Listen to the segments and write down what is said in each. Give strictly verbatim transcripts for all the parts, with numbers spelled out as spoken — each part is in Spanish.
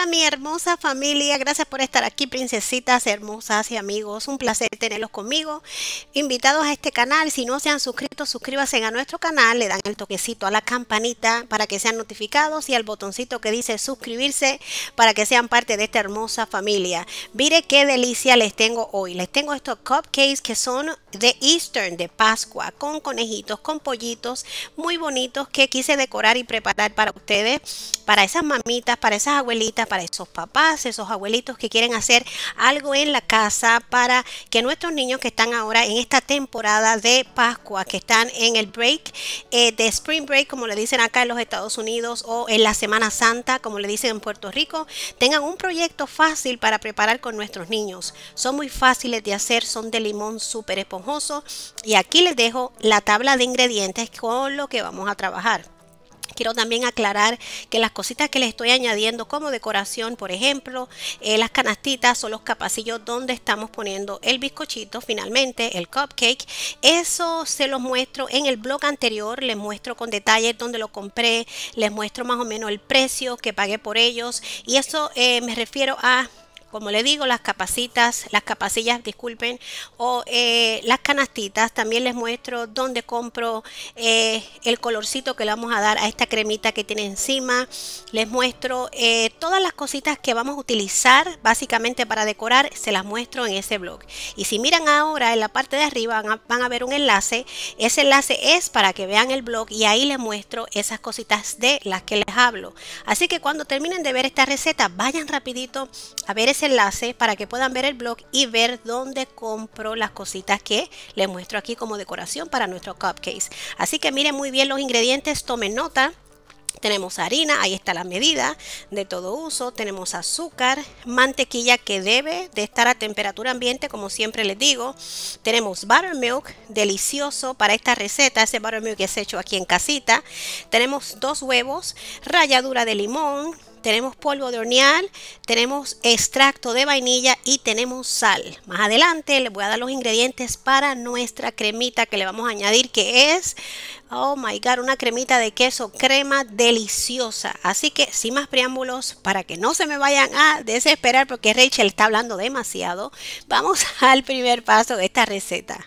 Hola, mi hermosa familia. Gracias por estar aquí, princesitas hermosas y amigos. Un placer tenerlos conmigo. Invitados a este canal. Si no se han suscrito, suscríbanse a nuestro canal. Le dan el toquecito a la campanita para que sean notificados y al botoncito que dice suscribirse para que sean parte de esta hermosa familia. Mire qué delicia les tengo hoy. Les tengo estos cupcakes que son de Easter, de Pascua, con conejitos, con pollitos muy bonitos que quise decorar y preparar para ustedes, para esas mamitas, para esas abuelitas, para esos papás, esos abuelitos que quieren hacer algo en la casa para que nuestros niños que están ahora en esta temporada de Pascua, que están en el break eh, de Spring Break, como le dicen acá en los Estados Unidos, o en la Semana Santa, como le dicen en Puerto Rico, tengan un proyecto fácil para preparar con nuestros niños. Son muy fáciles de hacer, son de limón súper esponjoso y aquí les dejo la tabla de ingredientes con lo que vamos a trabajar. Quiero también aclarar que las cositas que les estoy añadiendo como decoración, por ejemplo, eh, las canastitas o los capacillos donde estamos poniendo el bizcochito, finalmente el cupcake, eso se los muestro en el blog anterior, les muestro con detalles dónde lo compré, les muestro más o menos el precio que pagué por ellos y eso eh, me refiero a... Como le digo, las capacitas, las capacillas, disculpen, o eh, las canastitas. También les muestro dónde compro eh, el colorcito que le vamos a dar a esta cremita que tiene encima. Les muestro eh, todas las cositas que vamos a utilizar básicamente para decorar. Se las muestro en ese blog. Y si miran ahora en la parte de arriba van a, van a ver un enlace. Ese enlace es para que vean el blog y ahí les muestro esas cositas de las que les hablo. Así que cuando terminen de ver esta receta, vayan rapidito a ver ese enlace para que puedan ver el blog y ver dónde compro las cositas que les muestro aquí como decoración para nuestros cupcakes. Así que miren muy bien los ingredientes, tomen nota. Tenemos harina, ahí está la medida de todo uso, tenemos azúcar, mantequilla que debe de estar a temperatura ambiente como siempre les digo, tenemos buttermilk, delicioso para esta receta, ese buttermilk que es hecho aquí en casita, tenemos dos huevos, ralladura de limón, tenemos polvo de hornear, tenemos extracto de vainilla y tenemos sal. Más adelante les voy a dar los ingredientes para nuestra cremita que le vamos a añadir, que es, oh my god, una cremita de queso crema deliciosa. Así que sin más preámbulos, para que no se me vayan a desesperar porque Rachel está hablando demasiado, vamos al primer paso de esta receta.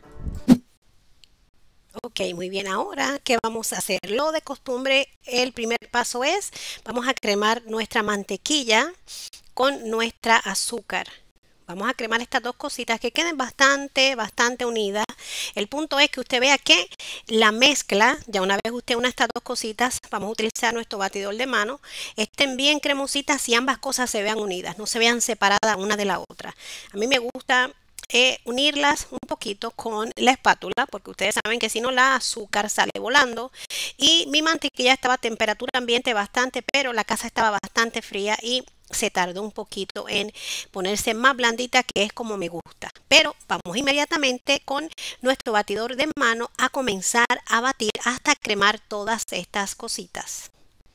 Ok, muy bien, ahora, ¿qué vamos a hacer? Lo de costumbre, el primer paso es, vamos a cremar nuestra mantequilla con nuestra azúcar. Vamos a cremar estas dos cositas que queden bastante, bastante unidas. El punto es que usted vea que la mezcla, ya una vez usted una estas dos cositas, vamos a utilizar nuestro batidor de mano, estén bien cremositas y ambas cosas se vean unidas, no se vean separadas una de la otra. A mí me gusta... Eh, unirlas un poquito con la espátula porque ustedes saben que si no la azúcar sale volando y mi mantequilla estaba a temperatura ambiente bastante, pero la casa estaba bastante fría y se tardó un poquito en ponerse más blandita, que es como me gusta. Pero vamos inmediatamente con nuestro batidor de mano a comenzar a batir hasta cremar todas estas cositas.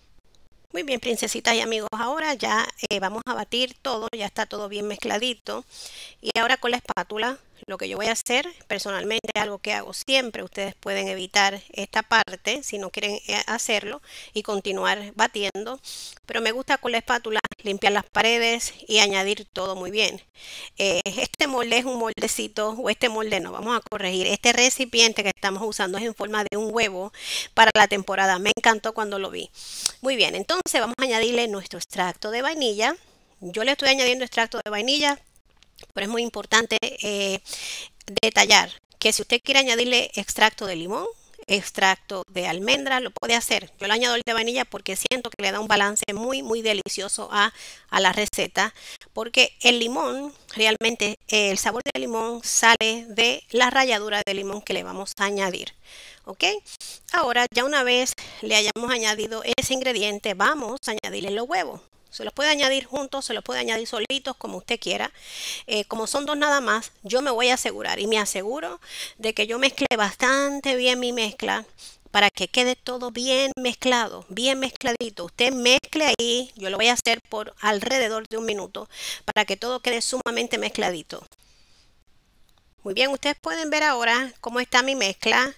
Muy bien, princesitas y amigos, ahora ya eh, vamos a batir todo, ya está todo bien mezcladito. Y ahora con la espátula, lo que yo voy a hacer, personalmente algo que hago siempre, ustedes pueden evitar esta parte si no quieren eh, hacerlo y continuar batiendo. Pero me gusta con la espátula limpiar las paredes y añadir todo muy bien. Eh, este molde es un moldecito, o este molde no, vamos a corregir. Este recipiente que estamos usando es en forma de un huevo para la temporada. Me encantó cuando lo vi. Muy bien, entonces vamos a añadirle nuestro extracto de vainilla. Yo le estoy añadiendo extracto de vainilla, pero es muy importante eh, detallar que si usted quiere añadirle extracto de limón, extracto de almendra, lo puede hacer. Yo le añado el de vainilla porque siento que le da un balance muy muy delicioso a, a la receta, porque el limón, realmente eh, el sabor del limón sale de la ralladura de limón que le vamos a añadir. Ok, ahora ya una vez le hayamos añadido ese ingrediente, vamos a añadirle los huevos. Se los puede añadir juntos, se los puede añadir solitos, como usted quiera. Eh, como son dos nada más, yo me voy a asegurar y me aseguro de que yo mezcle bastante bien mi mezcla para que quede todo bien mezclado, bien mezcladito. Usted mezcle ahí, yo lo voy a hacer por alrededor de un minuto para que todo quede sumamente mezcladito. Muy bien, ustedes pueden ver ahora cómo está mi mezcla.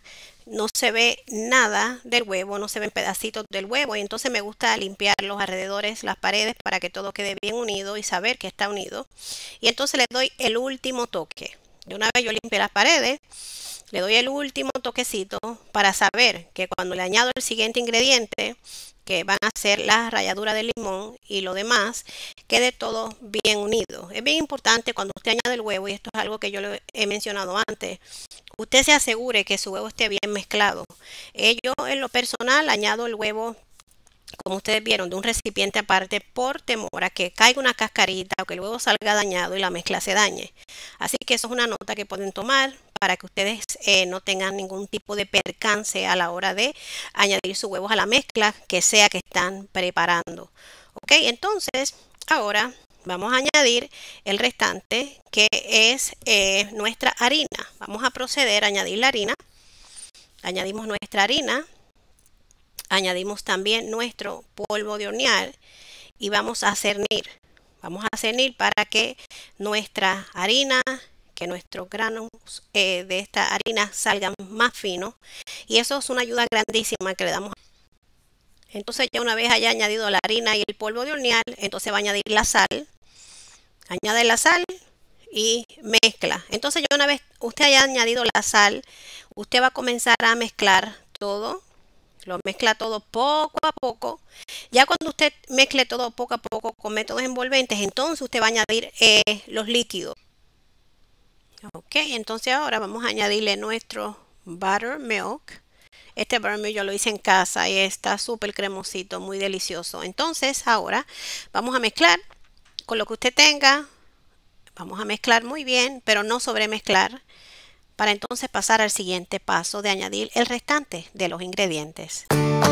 no se ve nada del huevo, no se ven pedacitos del huevo y entonces me gusta limpiar los alrededores, las paredes para que todo quede bien unido y saber que está unido. Y entonces le doy el último toque. De una vez yo limpié las paredes, le doy el último toquecito para saber que cuando le añado el siguiente ingrediente, que van a ser la ralladura de limón y lo demás, quede todo bien unido. Es bien importante cuando usted añade el huevo, y esto es algo que yo le he mencionado antes, usted se asegure que su huevo esté bien mezclado. Eh, yo en lo personal añado el huevo, como ustedes vieron, de un recipiente aparte por temor a que caiga una cascarita o que el huevo salga dañado y la mezcla se dañe. Así que eso es una nota que pueden tomar para que ustedes eh, no tengan ningún tipo de percance a la hora de añadir sus huevos a la mezcla que sea que están preparando. Ok, entonces ahora vamos a añadir el restante, que es eh, nuestra harina. Vamos a proceder a añadir la harina. Añadimos nuestra harina. Añadimos también nuestro polvo de hornear y vamos a cernir. Vamos a cernir para que nuestra harina, que nuestros granos eh, de esta harina salgan más finos. Y eso es una ayuda grandísima que le damos. Entonces ya una vez haya añadido la harina y el polvo de hornear, entonces va a añadir la sal. Añade la sal y mezcla. Entonces ya una vez usted haya añadido la sal, usted va a comenzar a mezclar todo. Lo mezcla todo poco a poco. Ya cuando usted mezcle todo poco a poco con métodos envolventes, entonces usted va a añadir eh, los líquidos. Ok, entonces ahora vamos a añadirle nuestro buttermilk. Este buttermilk yo lo hice en casa y está súper cremosito, muy delicioso. Entonces ahora vamos a mezclar con lo que usted tenga. Vamos a mezclar muy bien, pero no sobremezclar, para entonces pasar al siguiente paso de añadir el restante de los ingredientes.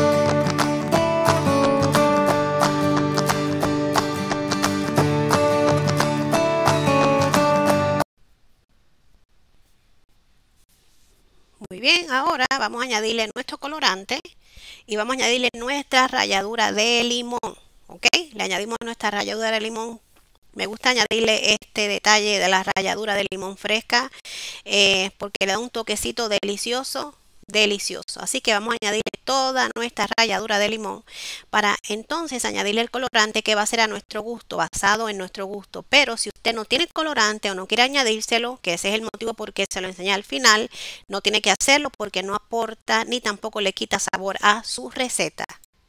Muy bien, ahora vamos a añadirle nuestro colorante y vamos a añadirle nuestra ralladura de limón. ¿Ok? Le añadimos nuestra ralladura de limón. Me gusta añadirle este detalle de la ralladura de limón fresca eh, porque le da un toquecito delicioso, delicioso. Así que vamos a añadirle toda nuestra ralladura de limón para entonces añadirle el colorante, que va a ser a nuestro gusto, basado en nuestro gusto. Pero si usted no tiene colorante o no quiere añadírselo, que ese es el motivo por qué se lo enseñé al final, no tiene que hacerlo porque no aporta ni tampoco le quita sabor a su receta.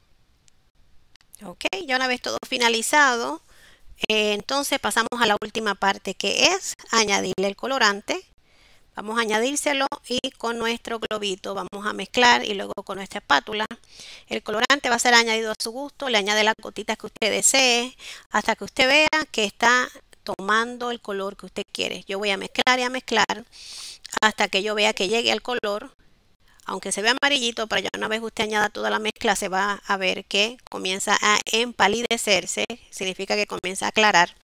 Ok, ya una vez todo finalizado, Eh, entonces pasamos a la última parte, que es añadirle el colorante. Vamos a añadírselo y con nuestro globito vamos a mezclar y luego con nuestra espátula. El colorante va a ser añadido a su gusto. Le añade las gotitas que usted desee hasta que usted vea que está tomando el color que usted quiere. Yo voy a mezclar y a mezclar hasta que yo vea que llegue al color. Aunque se ve amarillito, pero ya una vez usted añada toda la mezcla, se va a ver que comienza a empalidecerse. Significa que comienza a aclarar.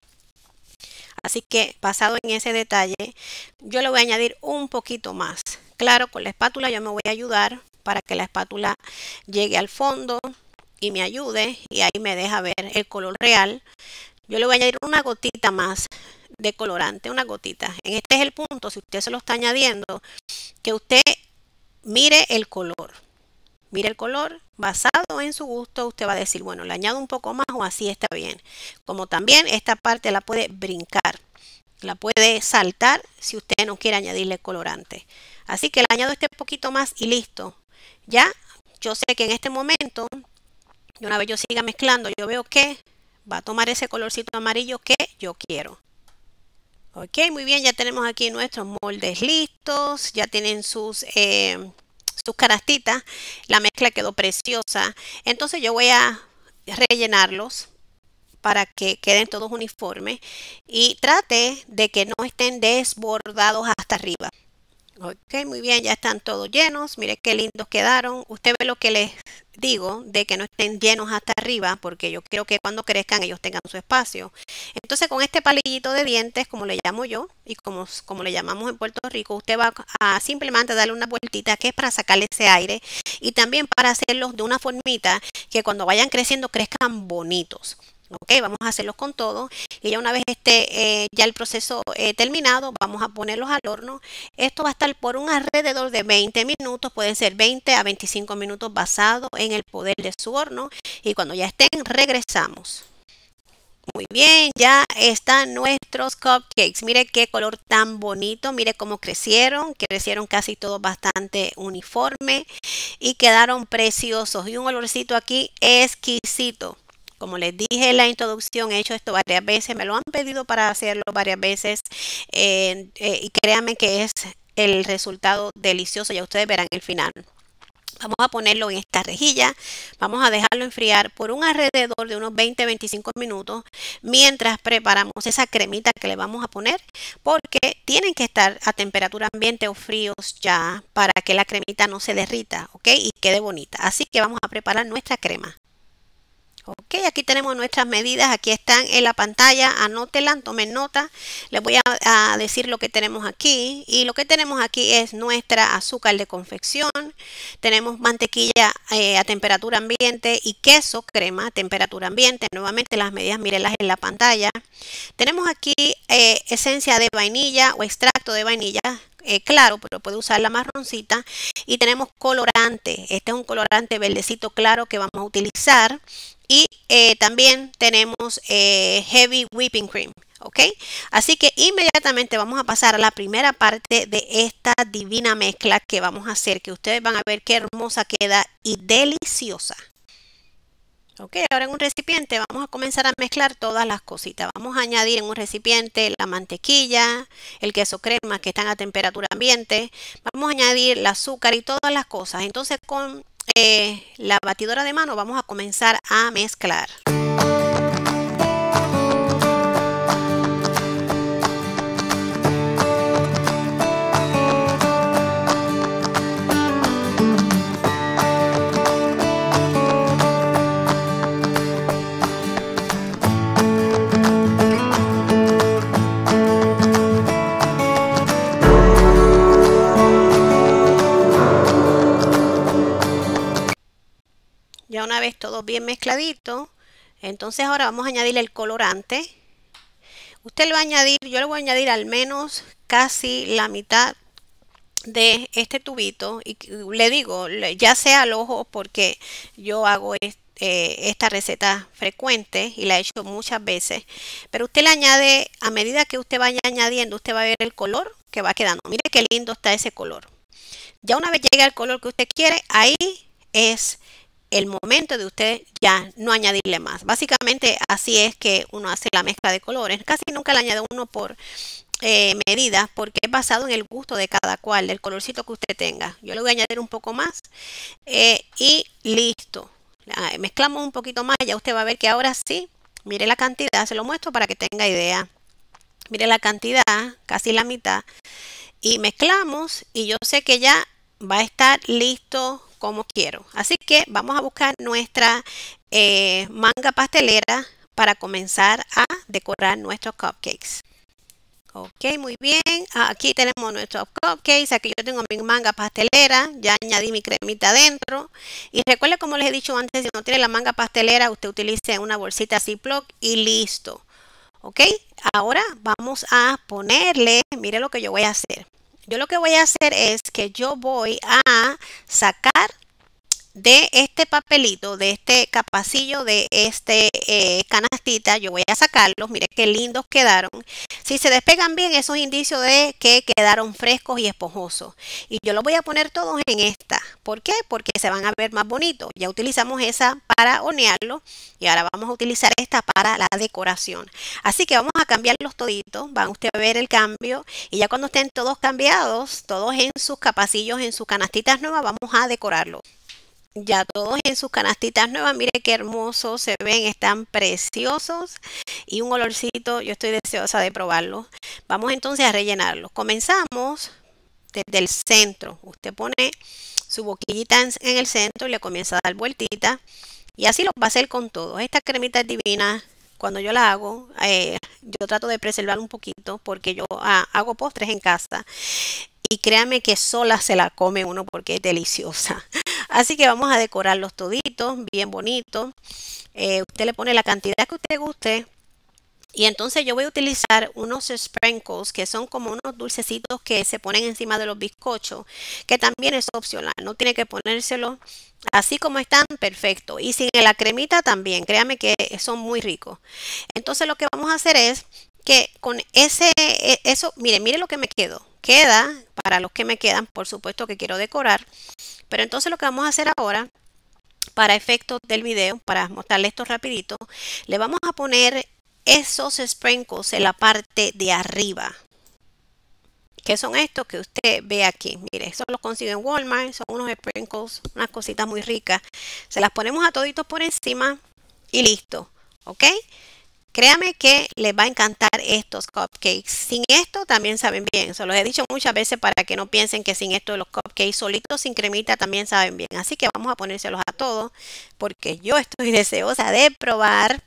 Así que basado en ese detalle, yo le voy a añadir un poquito más. Claro, con la espátula yo me voy a ayudar para que la espátula llegue al fondo y me ayude. Y ahí me deja ver el color real. Yo le voy a añadir una gotita más de colorante, una gotita. En este es el punto, si usted se lo está añadiendo, que usted mire el color. Mire el color, basado en su gusto, usted va a decir, bueno, le añado un poco más o así está bien. Como también esta parte la puede brincar, la puede saltar si usted no quiere añadirle colorante. Así que le añado este poquito más y listo. Ya, yo sé que en este momento, una vez yo siga mezclando, yo veo que va a tomar ese colorcito amarillo que yo quiero. Ok, muy bien, ya tenemos aquí nuestros moldes listos, ya tienen sus, eh, sus canastitas, la mezcla quedó preciosa. Entonces yo voy a rellenarlos para que queden todos uniformes y trate de que no estén desbordados hasta arriba. Ok, muy bien, ya están todos llenos. Mire qué lindos quedaron. Usted ve lo que les digo de que no estén llenos hasta arriba, porque yo quiero que cuando crezcan ellos tengan su espacio. Entonces con este palillito de dientes, como le llamo yo y como, como le llamamos en Puerto Rico, usted va a simplemente darle una vueltita, que es para sacarle ese aire y también para hacerlos de una formita que cuando vayan creciendo crezcan bonitos. Ok, vamos a hacerlos con todo y ya una vez esté eh, ya el proceso eh, terminado, vamos a ponerlos al horno. Esto va a estar por un alrededor de veinte minutos, pueden ser veinte a veinticinco minutos basado en el poder de su horno y cuando ya estén regresamos. Muy bien, ya están nuestros cupcakes. Mire qué color tan bonito, mire cómo crecieron, crecieron casi todos bastante uniforme y quedaron preciosos y un olorcito aquí exquisito. Como les dije en la introducción, he hecho esto varias veces, me lo han pedido para hacerlo varias veces eh, eh, y créanme que es el resultado delicioso, ya ustedes verán el final. Vamos a ponerlo en esta rejilla, vamos a dejarlo enfriar por un alrededor de unos veinte a veinticinco minutos mientras preparamos esa cremita que le vamos a poner porque tienen que estar a temperatura ambiente o fríos ya para que la cremita no se derrita, ¿ok? Y quede bonita. Así que vamos a preparar nuestra crema. Ok, aquí tenemos nuestras medidas, aquí están en la pantalla, anótenlas, tomen nota. Les voy a, a decir lo que tenemos aquí y lo que tenemos aquí es nuestra azúcar de confección, tenemos mantequilla eh, a temperatura ambiente y queso crema a temperatura ambiente. Nuevamente las medidas, mírenlas en la pantalla. Tenemos aquí eh, esencia de vainilla o extracto de vainilla. Eh, claro, pero puede usar la marroncita y tenemos colorante, este es un colorante verdecito claro que vamos a utilizar y eh, también tenemos eh, heavy whipping cream, ok, así que inmediatamente vamos a pasar a la primera parte de esta divina mezcla que vamos a hacer, que ustedes van a ver qué hermosa queda y deliciosa. Ok, ahora en un recipiente vamos a comenzar a mezclar todas las cositas. Vamos a añadir en un recipiente la mantequilla, el queso crema que están a temperatura ambiente. Vamos a añadir el azúcar y todas las cosas. Entonces con eh, la batidora de mano vamos a comenzar a mezclar. Ya una vez todo bien mezcladito, entonces ahora vamos a añadir el colorante. Usted le va a añadir, yo le voy a añadir al menos casi la mitad de este tubito y le digo, ya sea al ojo porque yo hago este, eh, esta receta frecuente y la he hecho muchas veces, pero usted le añade, a medida que usted vaya añadiendo, usted va a ver el color que va quedando. Mire qué lindo está ese color. Ya una vez llega el color que usted quiere, ahí es el momento de usted ya no añadirle más. Básicamente así es que uno hace la mezcla de colores. Casi nunca le añade uno por eh, medida porque es basado en el gusto de cada cual, del colorcito que usted tenga. Yo le voy a añadir un poco más eh, y listo. Ah, mezclamos un poquito más, ya usted va a ver que ahora sí, mire la cantidad, se lo muestro para que tenga idea. Mire la cantidad, casi la mitad. Y mezclamos y yo sé que ya va a estar listo como quiero. Así que vamos a buscar nuestra eh, manga pastelera para comenzar a decorar nuestros cupcakes. Ok, muy bien. Aquí tenemos nuestros cupcakes. Aquí yo tengo mi manga pastelera. Ya añadí mi cremita adentro. Y recuerde, como les he dicho antes, si no tiene la manga pastelera, usted utilice una bolsita Ziploc y listo. Ok, ahora vamos a ponerle, mire lo que yo voy a hacer. Yo lo que voy a hacer es que yo voy a sacar de este papelito, de este capacillo, de este eh, canastita, yo voy a sacarlos. Mire qué lindos quedaron. Si se despegan bien, eso es indicio de que quedaron frescos y esponjosos. Y yo los voy a poner todos en esta. ¿Por qué? Porque se van a ver más bonitos. Ya utilizamos esa para hornearlo y ahora vamos a utilizar esta para la decoración. Así que vamos a cambiarlos toditos. Van usted a ver el cambio y ya cuando estén todos cambiados, todos en sus capacillos, en sus canastitas nuevas, vamos a decorarlo. Ya todos en sus canastitas nuevas, mire qué hermosos se ven, están preciosos y un olorcito, yo estoy deseosa de probarlo. Vamos entonces a rellenarlos. Comenzamos desde el centro. Usted pone su boquillita en, en el centro y le comienza a dar vueltita y así lo va a hacer con todo. Esta cremita es divina. Cuando yo la hago, eh, yo trato de preservar un poquito porque yo ah, hago postres en casa. Y créanme que sola se la come uno porque es deliciosa. Así que vamos a decorarlos toditos, bien bonitos. Eh, usted le pone la cantidad que usted guste. Y entonces yo voy a utilizar unos sprinkles que son como unos dulcecitos que se ponen encima de los bizcochos, que también es opcional, no tiene que ponérselo así como están, perfecto. Y sin la cremita también, créame que son muy ricos. Entonces lo que vamos a hacer es que con ese, e- eso, mire, mire lo que me quedó. Queda, para los que me quedan, por supuesto que quiero decorar, pero entonces lo que vamos a hacer ahora, para efectos del video, para mostrarle esto rapidito, le vamos a poner esos sprinkles en la parte de arriba. ¿Qué son estos que usted ve aquí? Mire, eso los consigue en Walmart, son unos sprinkles, unas cositas muy ricas. Se las ponemos a toditos por encima y listo, ¿ok? Créame que les va a encantar estos cupcakes. Sin esto también saben bien. Se los he dicho muchas veces para que no piensen que sin esto los cupcakes solitos sin cremita también saben bien. Así que vamos a ponérselos a todos porque yo estoy deseosa de probar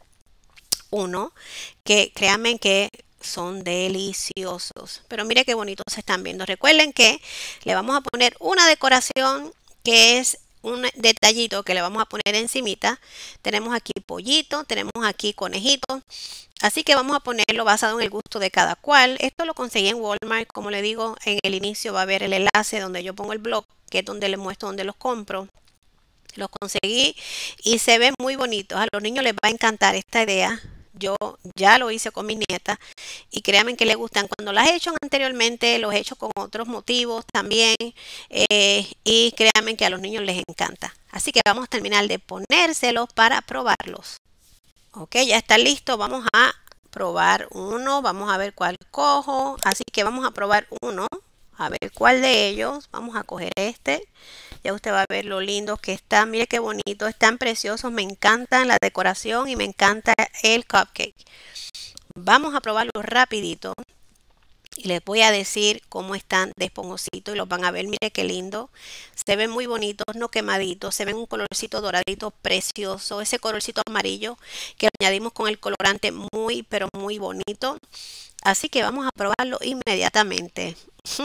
uno que créanme que son deliciosos. Pero mire qué bonitos se están viendo. Recuerden que le vamos a poner una decoración que es un detallito que le vamos a poner encimita. Tenemos aquí pollito, tenemos aquí conejito. Así que vamos a ponerlo basado en el gusto de cada cual. Esto lo conseguí en Walmart. Como le digo, en el inicio va a ver el enlace donde yo pongo el blog, que es donde les muestro donde los compro. Los conseguí y se ven muy bonitos. A los niños les va a encantar esta idea. Yo ya lo hice con mis nietas y créanme que les gustan. Cuando las he hecho anteriormente, los he hecho con otros motivos también. eh, y créanme que a los niños les encanta. Así que vamos a terminar de ponérselos para probarlos. Ok, ya está listo. Vamos a probar uno. Vamos a ver cuál cojo. Así que vamos a probar uno. A ver cuál de ellos. Vamos a coger este. Ya usted va a ver lo lindo que está. Mire qué bonito. Están preciosos. Me encanta la decoración y me encanta el cupcake. Vamos a probarlo rapidito. Y les voy a decir cómo están de esponjositos y los van a ver. Mire qué lindo. Se ven muy bonitos, no quemaditos. Se ven un colorcito doradito precioso. Ese colorcito amarillo que lo añadimos con el colorante muy, pero muy bonito. Así que vamos a probarlo inmediatamente.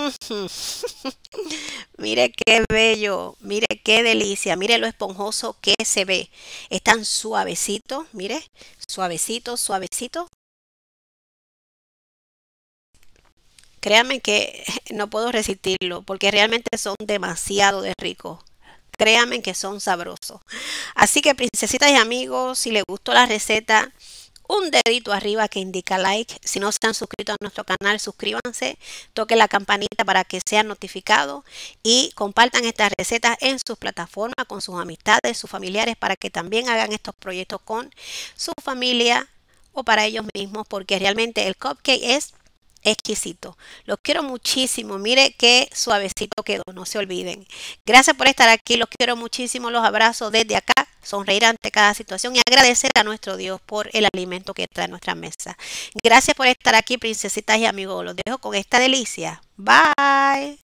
Mire qué bello, mire qué delicia, mire lo esponjoso que se ve. Están suavecitos, mire, suavecito, suavecito. Créanme que no puedo resistirlo porque realmente son demasiado de ricos. Créanme que son sabrosos. Así que princesitas y amigos, si les gustó la receta, un dedito arriba que indica like. Si no se han suscrito a nuestro canal, suscríbanse, toquen la campanita para que sean notificados y compartan estas recetas en sus plataformas con sus amistades, sus familiares, para que también hagan estos proyectos con su familia o para ellos mismos, porque realmente el cupcake es exquisito. Los quiero muchísimo. Mire qué suavecito quedó, no se olviden. Gracias por estar aquí. Los quiero muchísimo. Los abrazo desde acá. Sonreír ante cada situación y agradecer a nuestro Dios por el alimento que trae a nuestra mesa. Gracias por estar aquí, princesitas y amigos. Los dejo con esta delicia. Bye.